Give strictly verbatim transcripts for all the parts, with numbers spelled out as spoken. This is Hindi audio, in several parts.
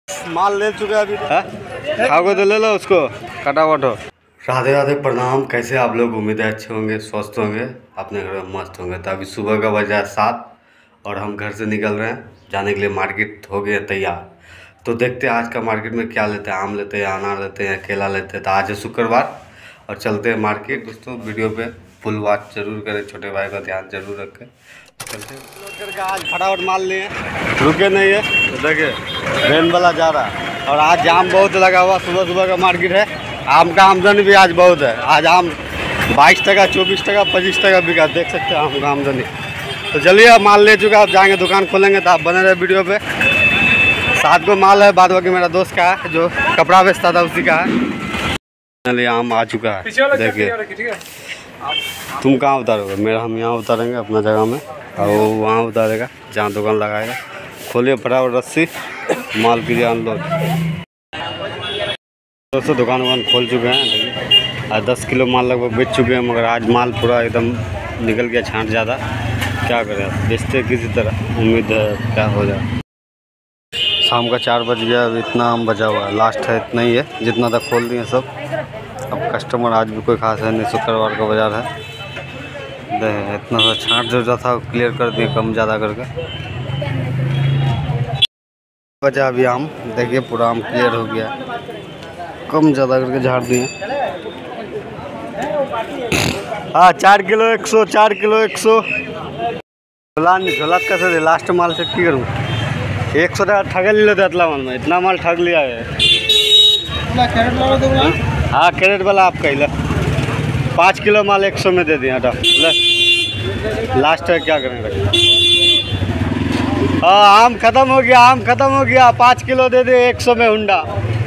माल ले चुके अभी। खाओगे तो ले लो उसको, फटाफट हो। राधे राधे, प्रणाम। कैसे आप लोग? उम्मीद है अच्छे होंगे, स्वस्थ होंगे, अपने घर में मस्त होंगे। तो अभी सुबह का बजा है सात और हम घर से निकल रहे हैं जाने के लिए। मार्केट हो गया तैयार, तो देखते हैं आज का मार्केट में क्या लेते हैं। आम लेते हैं, अनार लेते हैं, केला लेते हैं। तो आज है शुक्रवार और चलते हैं मार्केट। दोस्तों वीडियो पे फुल वॉच जरूर करें, छोटे भाई का ध्यान जरूर रखें। चलते हैं करके आज फटाफट माल लिए, रुके नहीं है। तो देखिए वैन वाला जा रहा है और आज जाम बहुत लगा हुआ। सुबह सुबह का मार्केट है। आम का आमदनी भी आज बहुत है। आज आम बाईस टका, चौबीस टका, पच्चीस टका बिका, देख सकते हैं आम का आमदनी। तो चलिए अब माल ले चुका, आप जाएंगे दुकान खोलेंगे। तो आप बने रहे वीडियो पे। सात को माल है, बाद बाकी मेरा दोस्त का है जो कपड़ा बेचता था, उसी का है। चलिए आम आ चुका है, देखिए। तुम कहाँ उतारोगे? मेरा हम यहाँ उतारेंगे अपना जगह में और वो वहाँ उतारेगा जहाँ दुकान लगाएगा। खोलिए फटाफट रस्सी, माल कीजिए अनलोड। दोस्तों दुकान वुकान खोल चुके हैं, देखिए। आज दस किलो माल लगभग बेच चुके हैं, मगर आज माल पूरा एकदम निकल गया, छांट ज़्यादा। क्या करें, बेचते किसी तरह, उम्मीद है क्या हो जाए। शाम का चार बज गया, अब इतना आम बचा हुआ है, लास्ट है इतना ही है, जितना तक खोल दिए सब। अब कस्टमर आज भी कोई खास है नहीं, शुक्रवार का बाजार है। देख इतना सा छांट जो था क्लियर कर दिए, कम ज़्यादा करके। बचा अभी आम, देखिए पूरा आम क्लियर हो गया, कम ज़्यादा करके झाड़ दिए। हाँ चार किलो एक सौ, चार किलो एक सौ। झोला नहीं, झोला कैसे दे? लास्ट माल से की करूँ? एक सौ टका ठगे ले लेते इतना माल में, इतना माल ठग लिया है। हाँ कैरेट वाला आपका ही ला। पाँच किलो माल एक सौ में दे दिए, हटा ले। लास्ट है, क्या करेंगे। हाँ आम खत्म हो गया, आम खत्म हो गया। पाँच किलो दे दे एक सौ में हुंडा।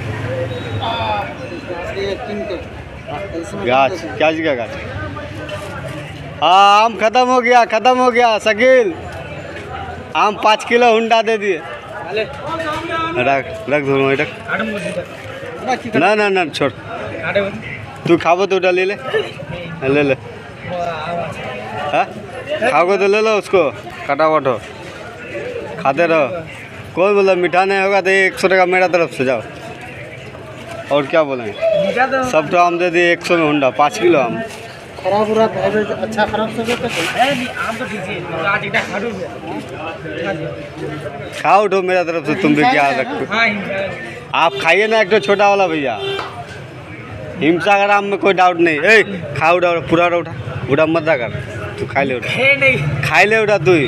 गाछ क्या जी का गाछ? हाँ आम खत्म हो गया, खत्म हो गया शकील। आम पाँच किलो हुंडा दे दिए। रख रख दो, रख। ना ना ना छोड़, तू खाबो तो उठा ले ले ले ले। हाँ खाओगे तो ले लो उसको, फटाफट हो, खाते रहो। कोई बोला मीठा नहीं होगा तो एक सौ टका मेरा तरफ से जाओ। और क्या बोलेंगे, सब तो आम दे दिए एक सौ में हुंडा, पाँच किलो आम। खराब हो अच्छा खराब सब आम तो ठीक है। खाओ उठो मेरा तरफ से, तुम भी क्या रखो। आप खाइए ना एक तो छोटा वाला भैया। हिमसागर आम में कोई डाउट नहीं। ए खा उठा, पूरा उठा उठा, मत कर तू, खा ले उठा, खा ले उठा तू ही।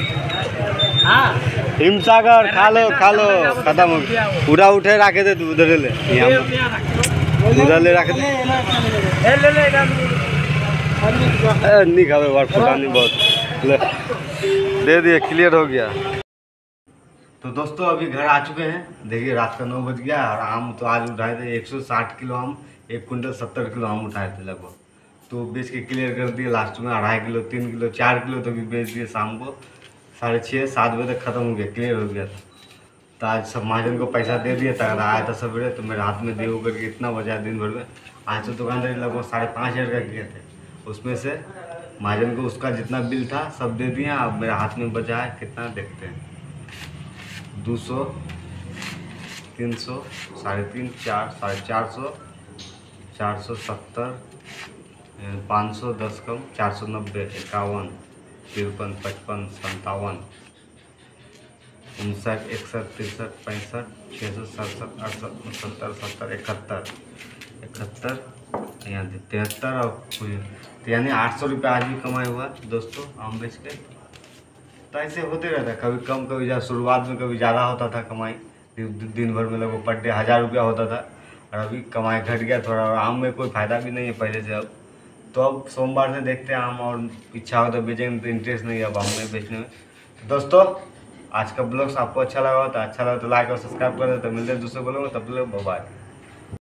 हिमसागर खा लो, खा लो, खत्म हो गया। पूरा उठे रखे दे तू, उधर ले, यहाँ उधर ले रखे दे। नहीं खावे बार फुटानी बहुत ले दे दिए, क्लियर हो गया। तो दोस्तों अभी घर आ चुके हैं, देखिए रात का नौ बज गया। और आम तो आज उठाए थे एक सौ साठ किलो आम, एक कुंटल सत्तर किलो आम उठाए थे लगभग। तो बेच के क्लियर कर दिए। लास्ट में अढ़ाई किलो, तीन किलो, चार किलो तो भी बेच दिए। शाम को साढ़े छः सात बजे तक ख़त्म हो गया, क्लियर हो गया था। तो आज सब महाजन को पैसा दे दिया था। आया था सवेरे तो मेरे हाथ में दे करके इतना बचा दिन भर में। आज तो दुकानदारी लगभग साढ़े पाँच हज़ार का किए थे, उसमें से महाजन को उसका जितना बिल था सब दे दिया। अब मेरे हाथ में बचा है कितना देखते हैं, दो सौ, तीन सौ, साढ़े तीन, चार, साढ़े चार सौ, चार सौ सत्तर, पाँच सौ दस कम, चार सौ नब्बे, इक्यावन, तिरपन, पचपन, संतावन, उनसठ, इकसठ, तिरसठ, पैंसठ, छः सौ सड़सठ, अड़सठ, उनसत्तर, सत्तर, इकहत्तर, इकहत्तर, यहाँ तिहत्तर और तो यानी आठ सौ रुपये आज भी कमाए हुआ दोस्तों आम बेच के। तो ऐसे होते रहता है, कभी कम कभी ज़्यादा। शुरुआत में कभी ज़्यादा होता था कमाई, दिन भर में लगभग पर डे हज़ार रुपया होता था। और अभी कमाई घट गया थोड़ा। और आम में कोई फ़ायदा भी नहीं है पहले से अब। तो अब सोमवार से देखते हैं आम, और इच्छा हो तो बेचेंगे, तो इंटरेस्ट नहीं है अब आम में बेचने में। तो दोस्तों आज का ब्लॉग्स आपको अच्छा लगा हो तो अच्छा लगा तो लाइक और सब्सक्राइब कर दे। तो मिलते हैं दूसरे ब्लॉग में, तब तक बाय।